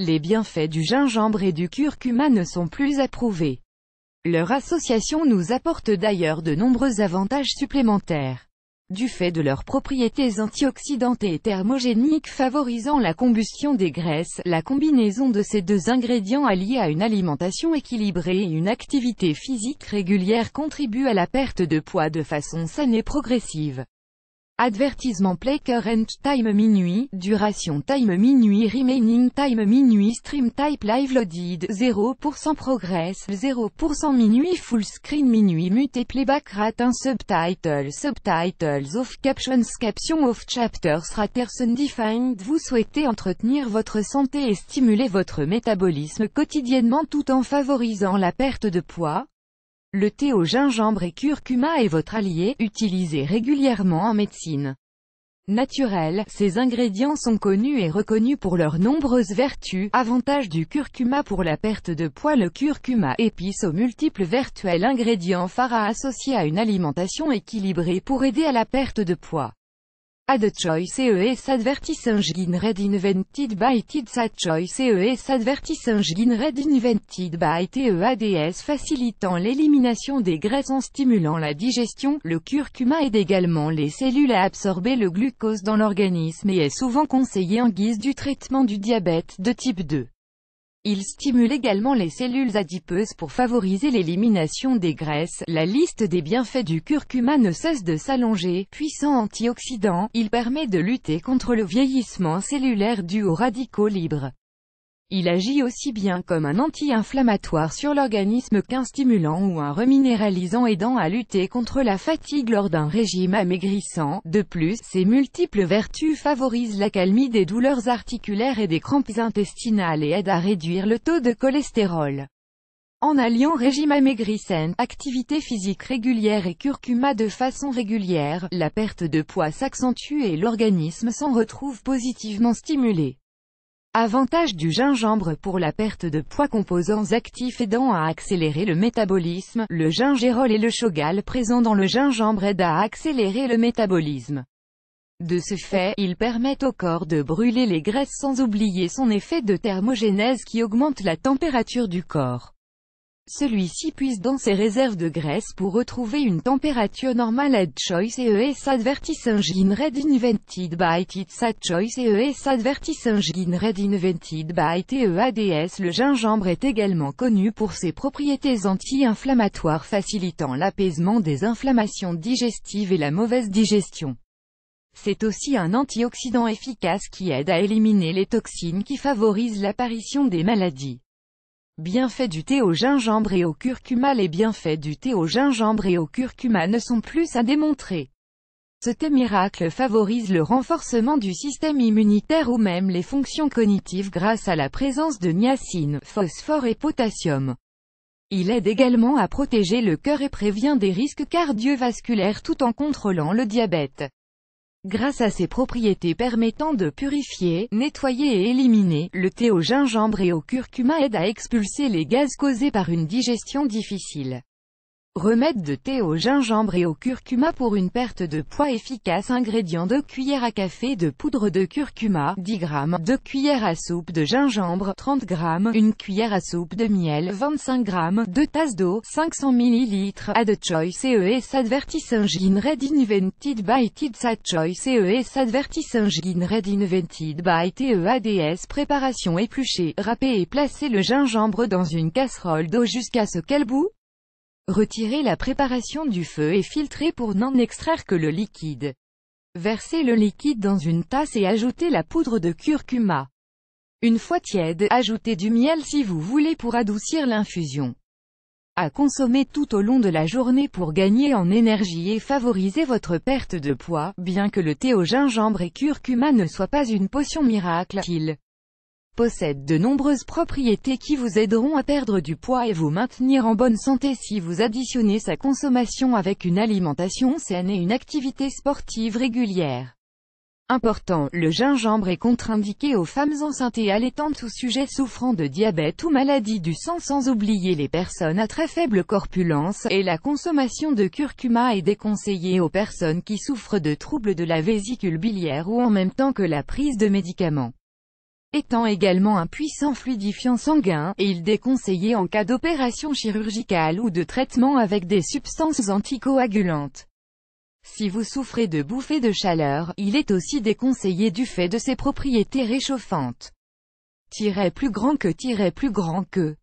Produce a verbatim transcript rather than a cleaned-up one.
Les bienfaits du gingembre et du curcuma ne sont plus approuvés. Leur association nous apporte d'ailleurs de nombreux avantages supplémentaires. Du fait de leurs propriétés antioxydantes et thermogéniques favorisant la combustion des graisses, la combinaison de ces deux ingrédients alliés à une alimentation équilibrée et une activité physique régulière contribue à la perte de poids de façon saine et progressive. Advertisement play current time minuit, duration time minuit remaining time minuit stream type live loaded, zéro pour cent progress, zéro pour cent minuit full screen minuit mute playback rate un subtitle subtitles off captions captions off chapters raters undefined. Vous souhaitez entretenir votre santé et stimuler votre métabolisme quotidiennement tout en favorisant la perte de poids? Le thé au gingembre et curcuma est votre allié, utilisé régulièrement en médecine naturelle. Ces ingrédients sont connus et reconnus pour leurs nombreuses vertus. Avantages du curcuma pour la perte de poids. Le curcuma, épice aux multiples vertus, l'ingrédient phare associé à une alimentation équilibrée pour aider à la perte de poids. Add choice E S advertising red invented by Tids Add choice E S advertising red invented by T E A D S facilitant l'élimination des graisses en stimulant la digestion. Le curcuma aide également les cellules à absorber le glucose dans l'organisme et est souvent conseillé en guise du traitement du diabète de type deux. Il stimule également les cellules adipeuses pour favoriser l'élimination des graisses. La liste des bienfaits du curcuma ne cesse de s'allonger. Puissant antioxydant, il permet de lutter contre le vieillissement cellulaire dû aux radicaux libres. Il agit aussi bien comme un anti-inflammatoire sur l'organisme qu'un stimulant ou un reminéralisant aidant à lutter contre la fatigue lors d'un régime amaigrissant. De plus, ses multiples vertus favorisent l'accalmie des douleurs articulaires et des crampes intestinales et aident à réduire le taux de cholestérol. En alliant régime amaigrissant, activité physique régulière et curcuma de façon régulière, la perte de poids s'accentue et l'organisme s'en retrouve positivement stimulé. Avantage du gingembre pour la perte de poids. Composants actifs aidant à accélérer le métabolisme. Le gingérol et le shogal présents dans le gingembre aident à accélérer le métabolisme. De ce fait, ils permettent au corps de brûler les graisses sans oublier son effet de thermogénèse qui augmente la température du corps. Celui-ci puise dans ses réserves de graisse pour retrouver une température normale. Add choice E S advertising red invented by Tids Add choice E S advertising red invented by T E A D S. Le gingembre est également connu pour ses propriétés anti-inflammatoires facilitant l'apaisement des inflammations digestives et la mauvaise digestion. C'est aussi un antioxydant efficace qui aide à éliminer les toxines qui favorisent l'apparition des maladies. Bienfaits du thé au gingembre et au curcuma. Les bienfaits du thé au gingembre et au curcuma ne sont plus à démontrer. Ce thé miracle favorise le renforcement du système immunitaire ou même les fonctions cognitives grâce à la présence de niacine, phosphore et potassium. Il aide également à protéger le cœur et prévient des risques cardiovasculaires tout en contrôlant le diabète. Grâce à ses propriétés permettant de purifier, nettoyer et éliminer, le thé au gingembre et au curcuma aide à expulser les gaz causés par une digestion difficile. Remède de thé au gingembre et au curcuma pour une perte de poids efficace. Ingrédients: deux cuillères à café de poudre de curcuma, dix grammes, deux cuillères à soupe de gingembre, trente grammes, une cuillère à soupe de miel, vingt-cinq grammes, deux tasses d'eau, cinq cents millilitres. Add choice E S advertising red invented by Tids Add choice E S advertising red invented by T E A D S. Préparation: éplucher, râper et placer le gingembre dans une casserole d'eau jusqu'à ce qu'elle bout. Retirez la préparation du feu et filtrez pour n'en extraire que le liquide. Versez le liquide dans une tasse et ajoutez la poudre de curcuma. Une fois tiède, ajoutez du miel si vous voulez pour adoucir l'infusion. À consommer tout au long de la journée pour gagner en énergie et favoriser votre perte de poids. Bien que le thé au gingembre et curcuma ne soit pas une potion miracle, il possède de nombreuses propriétés qui vous aideront à perdre du poids et vous maintenir en bonne santé si vous additionnez sa consommation avec une alimentation saine et une activité sportive régulière. Important, le gingembre est contre-indiqué aux femmes enceintes et allaitantes ou sujets souffrant de diabète ou maladie du sang, sans oublier les personnes à très faible corpulence, et la consommation de curcuma est déconseillée aux personnes qui souffrent de troubles de la vésicule biliaire ou en même temps que la prise de médicaments. étant également un puissant fluidifiant sanguin, et il est déconseillé en cas d'opération chirurgicale ou de traitement avec des substances anticoagulantes. Si vous souffrez de bouffées de chaleur, il est aussi déconseillé du fait de ses propriétés réchauffantes. Tiret plus grand que, tiret plus grand que.